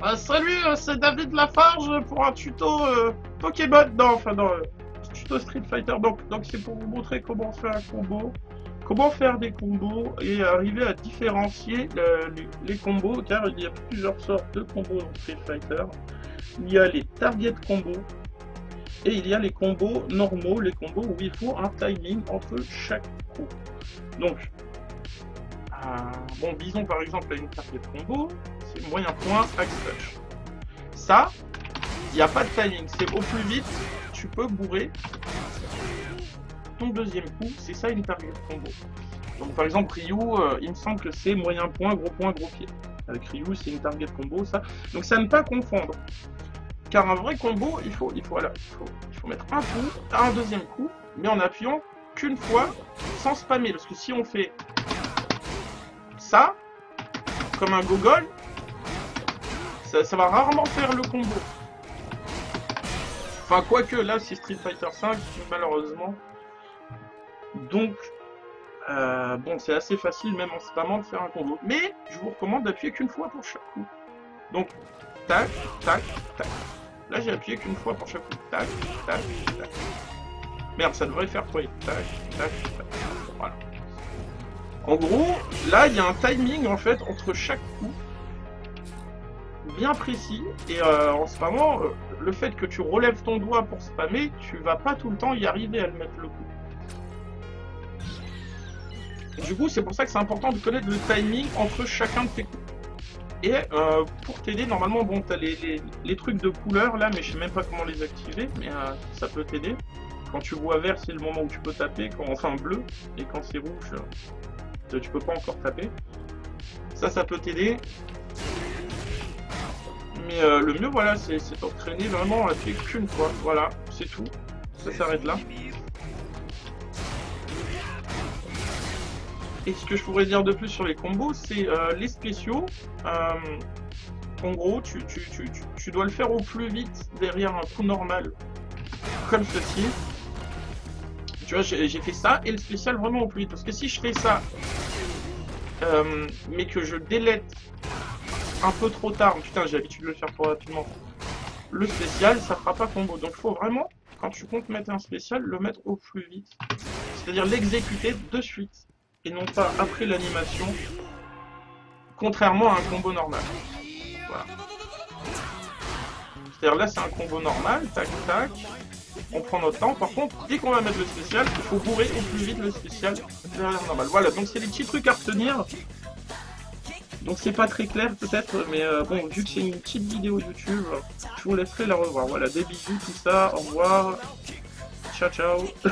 Salut, c'est David Lafarge pour un tuto Pokémon. Non, enfin non, tuto Street Fighter. Donc c'est pour vous montrer comment faire un combo, comment faire des combos et arriver à différencier les combos, car il y a plusieurs sortes de combos dans Street Fighter. Il y a les target combos et il y a les combos normaux, les combos où il faut un timing entre chaque coup. Donc, bon, disons par exemple à une target combo, c'est moyen point, axe touch. Ça, il n'y a pas de timing, c'est au plus vite, tu peux bourrer ton deuxième coup, c'est ça une target combo. Donc par exemple Ryu, il me semble que c'est moyen point, gros pied. Avec Ryu, c'est une target combo, ça. Donc ça ne pas confondre. Car un vrai combo, il faut mettre un coup, un deuxième coup, mais en appuyant qu'une fois, sans spammer. Parce que si on fait ça, comme un gogol, ça va rarement faire le combo. Enfin, quoique, là, c'est Street Fighter V, malheureusement. Donc, bon, c'est assez facile, même en spammant, de faire un combo. Mais, je vous recommande d'appuyer qu'une fois pour chaque coup. Donc, tac, tac, tac. Là, j'ai appuyé qu'une fois pour chaque coup. Tac, tac, tac. Merde, ça devrait faire 3. Tac, tac, tac. Voilà. En gros, là, il y a un timing, en fait, entre chaque coup. Bien précis. Et en spammant, le fait que tu relèves ton doigt pour spammer, tu vas pas tout le temps y arriver à le mettre le coup. Du coup, c'est pour ça que c'est important de connaître le timing entre chacun de tes coups. Et pour t'aider, normalement, bon, t'as les trucs de couleur là, mais je sais même pas comment les activer, mais ça peut t'aider. Quand tu vois vert, c'est le moment où tu peux taper, enfin bleu, et quand c'est rouge, tu peux pas encore taper. Ça peut t'aider. Mais le mieux, voilà, c'est d'entraîner vraiment à appuyer qu'une fois. Voilà, c'est tout. Ça s'arrête là. Et ce que je pourrais dire de plus sur les combos, c'est les spéciaux. En gros, tu dois le faire au plus vite derrière un coup normal, comme ceci. Tu vois, j'ai fait ça et le spécial vraiment au plus vite. Parce que si je fais ça, mais que je délète un peu trop tard, putain, j'ai l'habitude de le faire trop rapidement, le spécial, ça fera pas combo. Donc il faut vraiment, quand tu comptes mettre un spécial, le mettre au plus vite. C'est-à-dire l'exécuter de suite. Et non pas après l'animation, contrairement à un combo normal. Voilà. C'est-à-dire là c'est un combo normal, tac tac, on prend notre temps. Par contre, dès qu'on va mettre le spécial, il faut bourrer au plus vite le spécial derrière normal. Voilà, donc c'est des petits trucs à retenir. Donc c'est pas très clair peut-être, mais bon, vu que c'est une petite vidéo YouTube, je vous laisserai la revoir. Voilà, des bisous, tout ça, au revoir, ciao ciao.